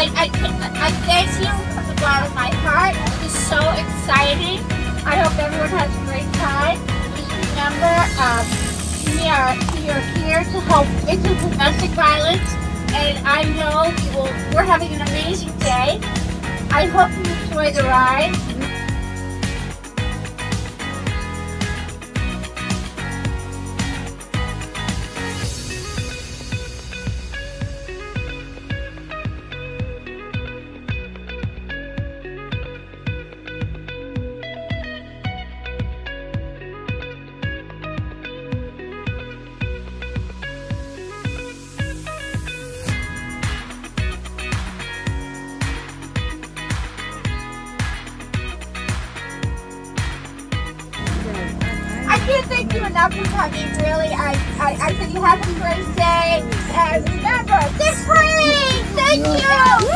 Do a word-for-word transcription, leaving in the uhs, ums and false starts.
I, I, I thank you from the bottom of my heart. It is so exciting. I hope everyone has a great time. Just remember, um, we are, we are here to help victims of domestic violence, and I know you will, we're having an amazing day. I hope you enjoy the ride. I can't thank you enough for coming, really. I, I, I said you have a great day. And remember, this free! Thank you!